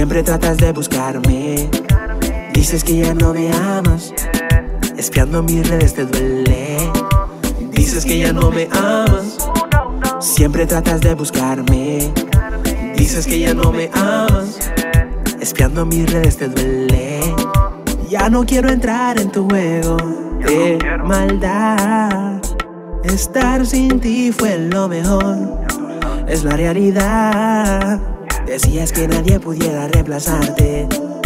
Siempre tratas de buscarme. Dices que ya no me amas. Espiando mis redes te duele. Dices que ya no me amas. Siempre tratas de buscarme. Dices que ya no me amas. Espiando mis redes te duele. Ya no quiero entrar en tu juego de maldad. Estar sin ti fue lo mejor. Es la realidad. Decías que nadie pudiera reemplazarte.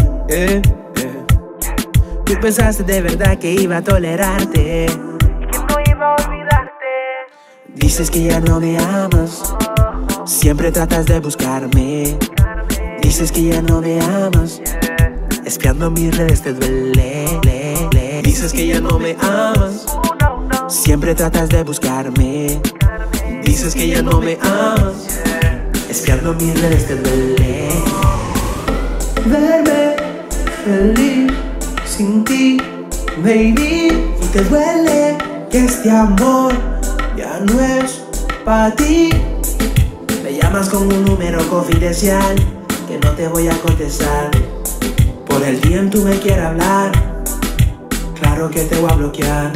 Tú pensaste de verdad que iba a tolerarte, que no iba a olvidarte. Dices que ya no me amas. Siempre tratas de buscarme. Dices que ya no me amas. Espiando mis redes te duele. Dices que ya no me amas. Siempre tratas de buscarme. Dices que ya no me amas. Espiando mis redes te duele. Verme feliz sin ti, baby. Y te duele que este amor ya no es para ti. Me llamas con un número confidencial que no te voy a contestar. Por el día en tú me quieres hablar, claro que te voy a bloquear.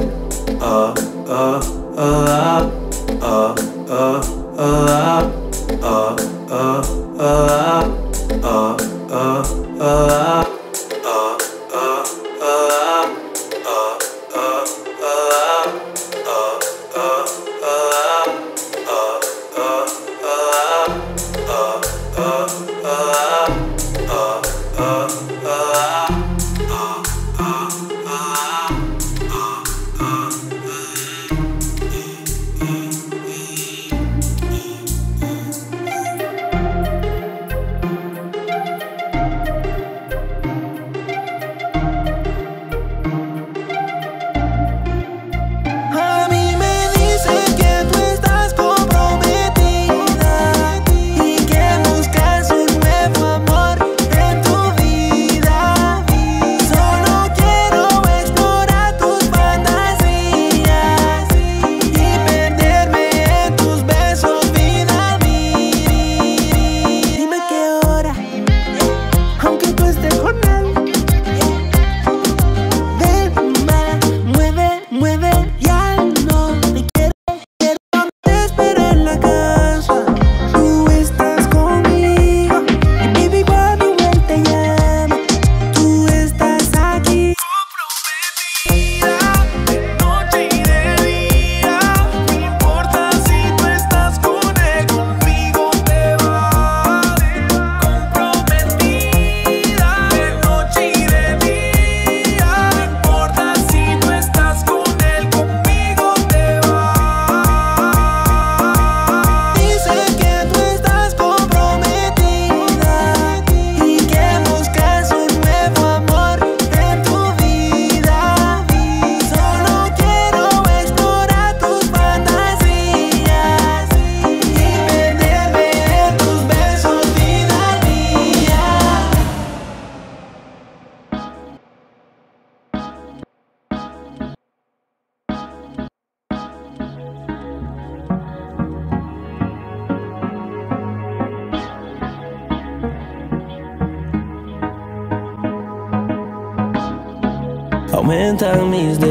Aumentan mis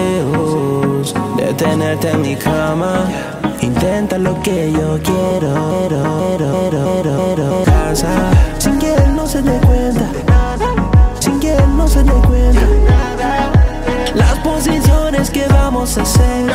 deseos de tenerte en mi cama. Intenta lo que yo quiero. Casa sin que él no se dé cuenta. Sin que él no se dé cuenta. Las posiciones que vamos a hacer.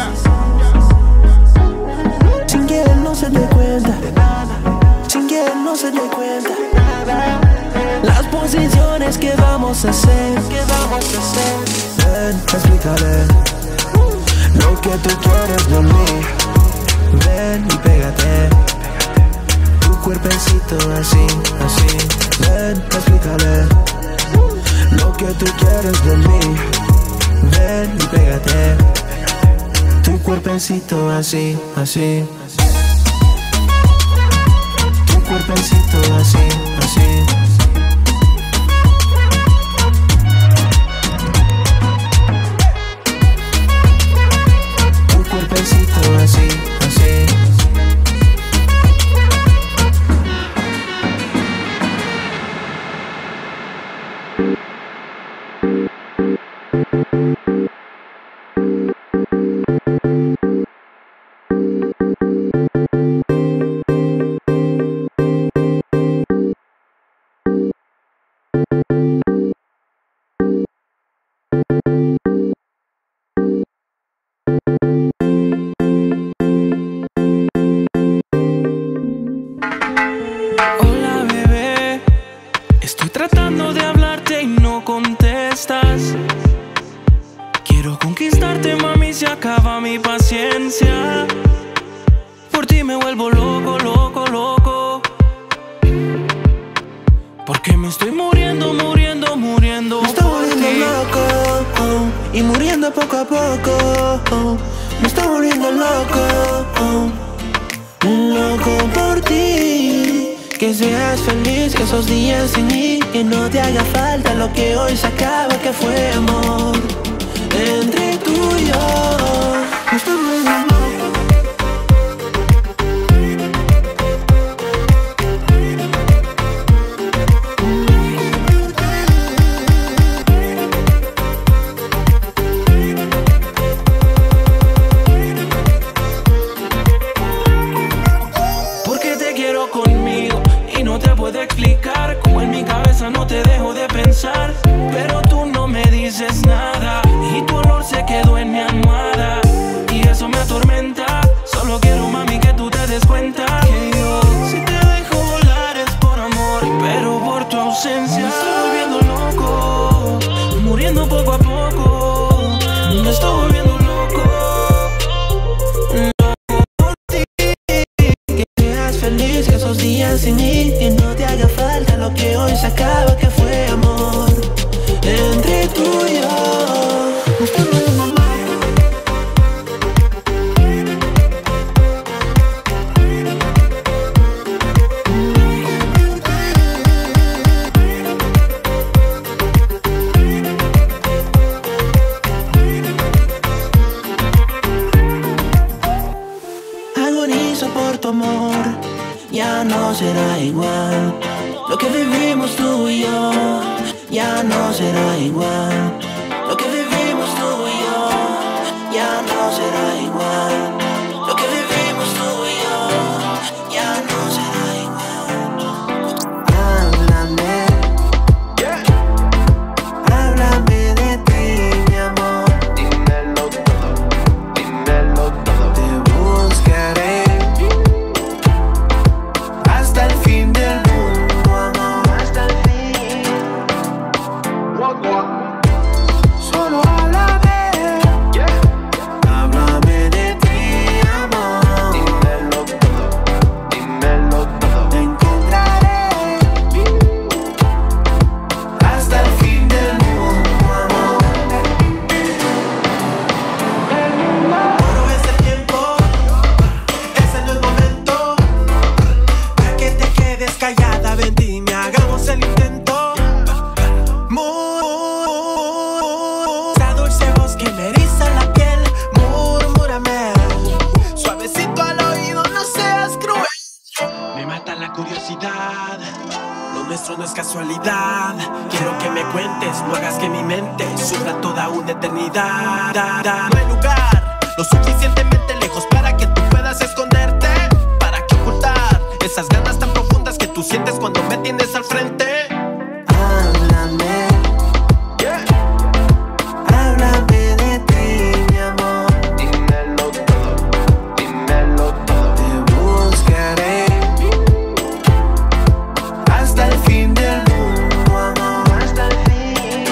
Sin que él no se dé cuenta. Sin que él no se dé cuenta. Las posiciones que vamos a hacer. Ven, explícale lo que tú quieres de mí. Ven y pégate, tu cuerpecito así, así. Ven, explícale lo que tú quieres de mí. Ven y pégate, tu cuerpecito así, así. Tu cuerpecito así, así. Así, así. Hola bebé, estoy tratando de hablarte y no contestas. Quiero conquistarte, mami, se acaba mi paciencia. Por ti me vuelvo loco, loco, loco. Porque me estoy muriendo, muriendo, muriendo. Me estoy volviendo loco, y muriendo poco a poco. Me estoy volviendo loco, loco por ti. Que seas feliz, que esos días sin mí, que no te haga falta lo que hoy se acaba, que fue amor entre tú y yo. Me estoy volviendo loco. Explicar cómo en mi cabeza no te dejo de pensar, pero tú no me dices nada y tu olor se quedó en mi almohada y eso me atormenta. Solo quiero, mami, que tú te des cuenta que yo, si te dejo volar es por amor, pero por tu ausencia me estoy volviendo loco, muriendo poco a poco. Me estoy volviendo loco, loco por ti. Que seas feliz, que esos días sin mí, que no te haga falta lo que hoy se acaba, que fue amor entre tú y yo. Me estoy volviendo loco. Agonizo por tu amor, ya no será igual. Lo que vivimos tú y yo, ya no será igual. Lo que vivimos tú y yo, ya no será igual. Lo que vivimos tú y yo, ya no será igual. Háblame, háblame de ti, mi amor. Dímelo todo, dímelo todo. Te buscaré hasta el fin del mundo, amor. Hasta el fin. Solo háblame, háblame de ti, amor. Dímelo todo, dímelo todo. Te encontraré hasta el fin del mundo, amor. Oro es el tiempo, ese no es el momento para que te quedes callada. Ven, dime, hagamos el intento. Esa dulce voz que me eriza la piel, murmúrame suavecito al oído, no seas cruel. Me mata la curiosidad, lo nuestro no es casualidad. Quiero que me cuentes, no hagas que mi mente sufra toda una eternidad. No hay lugar lo suficientemente lejos para que tú puedas esconderte, para que ocultar esas ganas tan profundas que tú sientes cuando me tienes al frente. Háblame, háblame de ti, mi amor. Dímelo todo, dímelo todo. Te buscaré hasta el fin del mundo, amor. Hasta el fin.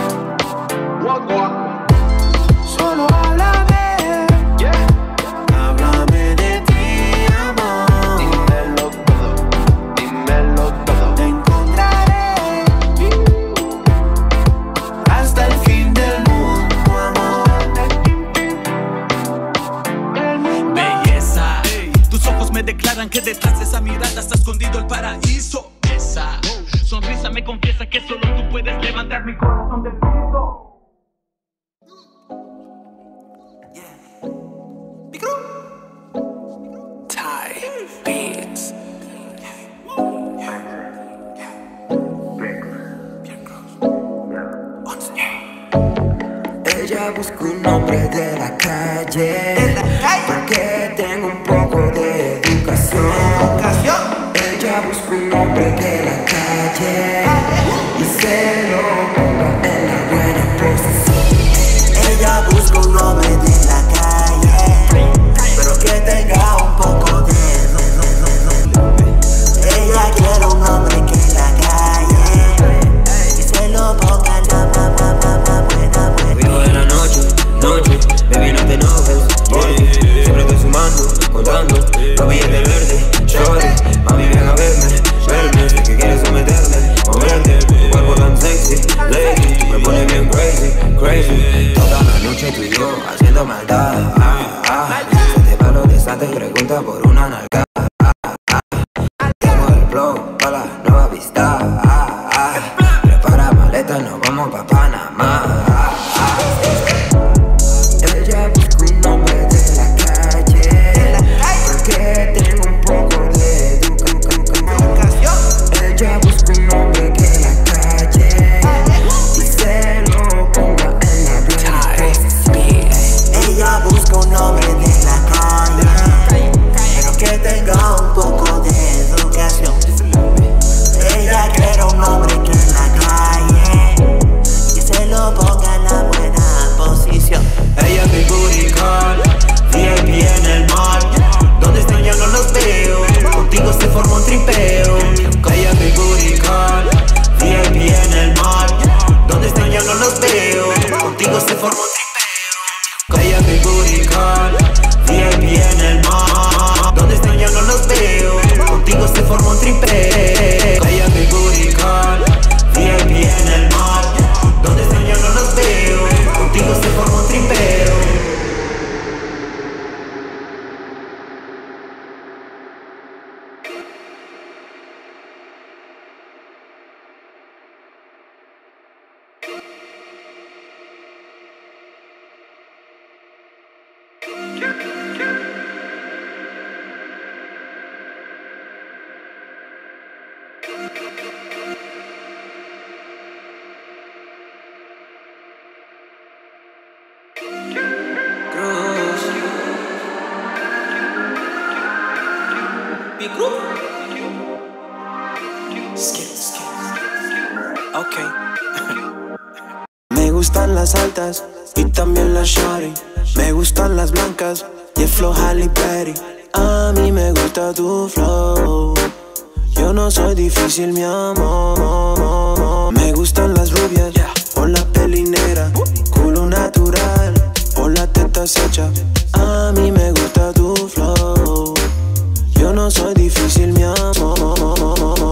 Solo háblame, háblame de ti, amor. Dímelo todo, dímelo todo. Te encontraré hasta el fin del mundo, amor. Belleza, tus ojos me declaran que detrás de esa mirada está escondido el paraíso. Esa sonrisa me confiesa que solo tú puedes levantar mi corazón del piso. Ella busca un hombre de la calle, porque tengo un poco de educación. Ella busca un hombre de la calle y se lo ponga en la buena posición. Ella busca un hombre de la calle, pero que tenga un poco de ella quiere un hombre que en la calle y se lo ponga en la buena. Vivo de la noche, baby, no te enojes, yeah. Siempre estoy sumando, contando los billetes verdes, shorty. Mami, ven a verme, sé que quieres someterme, moverte. Tu cuerpo tan sexy, lady, me pone bien crazy. Toda la noche tú y yo haciendo maldad. Se te va los desantes, pregunta por una nalga. Tengo el flow para la nueva vista. Prepara maleta, nos vamos pa' Panamá. Ella busca un hombre de la calle, porque tengo un poco de educación. Ella busca un hombre que en la calle y se lo ponga en la buena posición. Ella busca un hombre de la calle, pero que tenga un poco de educación. Ella quiere un hombre que en la calle y se lo ponga en la buena posición. Ella es mi booty call, VIP en el mall. ¿Dónde están? Ya no los veo. Contigo se forma un tripeo. Ella es mi booty call, VIP en el mall. ¿Dónde están? Ya no los veo. Contigo se forma un tripeo. Ella es mi booty call, VIP en el mall. ¿Dónde están? Ya no los veo. Contigo se forma un tripeo. Ella es mi booty call, VIP en el mall. ¿Dónde están? Ya no los veo. Contigo se forma un tripeo. Ok. Me gustan las altas y también las shawty. Me gustan las blancas y el flow Halle Berry. A mí me gusta tu flow. Yo no soy difícil, mi amor. Me gustan las rubias o la peli negra, culo natural o la teta hecha. A mí me gusta tu flow. Yo no soy difícil, mi amor.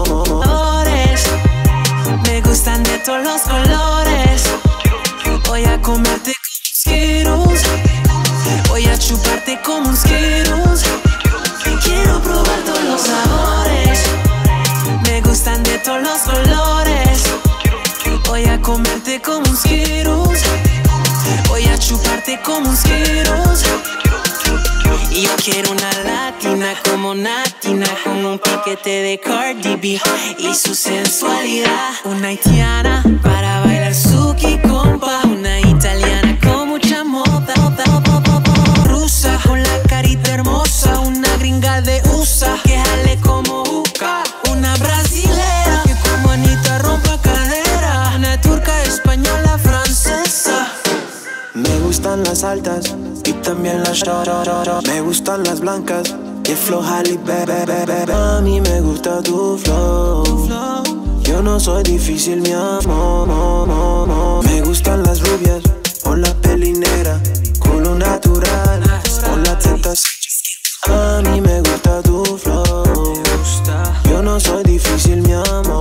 Me gustan de todos los colores. Voy a comerte como Skittles. Voy a chuparte como un Skittles. Quiero probar todos los sabores. Me gustan de todos los colores. Voy a comerte como un Skittles. Voy a chuparte como un Skittles. Y yo quiero una latina como Natina, con un piquete de Cardi B y su sensualidad. Una haitiana para bailar suki compa. Una italiana con mucha moda. Rusa con la carita hermosa. Una gringa de USA que jale como Uca. Una brasilera que como Anita rompa cadera. Una turca, española, francesa. Me gustan las altas y también las shawty. Me gustan las blancas y el flow Halle Berry. A mí me gusta tu flow. Yo no soy difícil, mi amor. Me gustan las rubias o la peli negra, culo natural o la teta hecha. A mí me gusta tu flow. Yo no soy difícil, mi amor.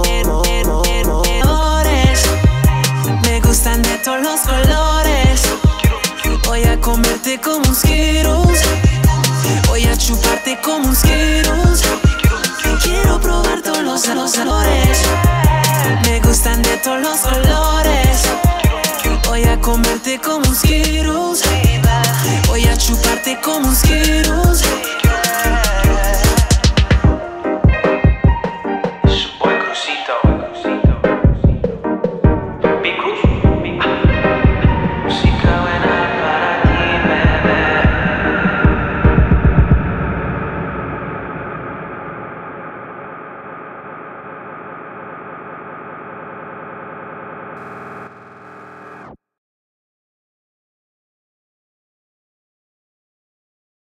Me gustan de todos los colores. Voy a comerte como un Skittles. Voy a chuparte como un Skittles. Quiero probar todos los sabores. Me gustan de todos los colores. Voy a comerte como un Skittles. Voy a chuparte como un Skittles.